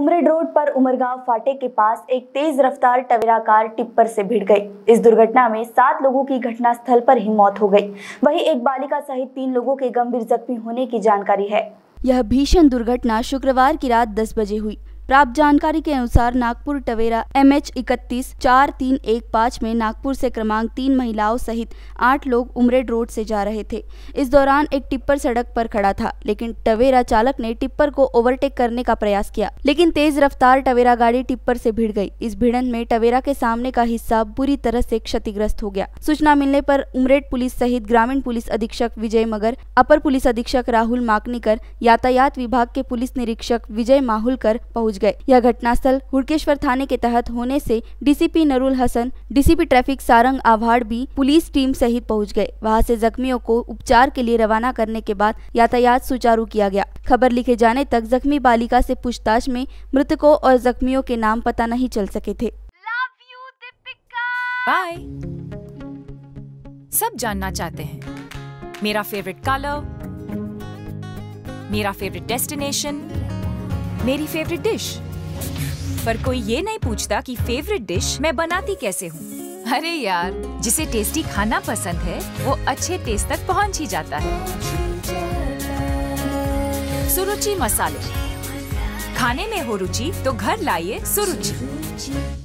Umred road पर उमरगांव फाटे के पास एक तेज रफ्तार टवेरा कार टिप्पर से भिड़ गई। इस दुर्घटना में 7 लोगों की घटनास्थल पर ही मौत हो गई। वहीं एक बालिका सहित 3 लोगों के गंभीर जख्मी होने की जानकारी है। यह भीषण दुर्घटना शुक्रवार की रात 10 बजे हुई। प्राप्त जानकारी के अनुसार नागपुर टवेरा MH 314315 में नागपुर से क्रमांक 3 महिलाओं सहित 8 लोग उमरेड रोड से जा रहे थे। इस दौरान एक टिप्पर सड़क पर खड़ा था, लेकिन टवेरा चालक ने टिप्पर को ओवरटेक करने का प्रयास किया, लेकिन तेज रफ्तार टवेरा गाड़ी टिप्पर से भिड़ गई। इस भिड़ंत में टवेरा के सामने का हिस्सा बुरी तरह से क्षतिग्रस्त हो गया। सूचना मिलने पर उमरेड पुलिस सहित ग्रामीण पुलिस अधीक्षक विजय मगर, अपर पुलिस अधीक्षक राहुल माकनीकर, यातायात विभाग के पुलिस निरीक्षक विजय माहुलकर पहुंच गए। यह घटनास्थल हुड़केश्वर थाने के तहत होने से DCP Nurul Hasan, DCP traffic Sarang Abhad भी पुलिस टीम सहित पहुंच गए। वहां से जख्मियों को उपचार के लिए रवाना करने के बाद यातायात सुचारू किया गया। खबर लिखे जाने तक जख्मी बालिका से पूछताछ में मृतकों और जख्मियों के नाम पता नहीं चल सके थे। बाय। सब जानना चाहते हैं मेरा फेवरेट कलर, मेरा फेवरेट डेस्टिनेशन, मेरी फेवरेट डिश, पर कोई ये नहीं पूछता कि फेवरेट डिश मैं बनाती कैसे हूँ। अरे यार, जिसे टेस्टी खाना पसंद है वो अच्छे टेस्ट तक पहुँच ही जाता है। सुरुचि मसाले, खाने में हो रुचि तो घर लाइए सुरुचि।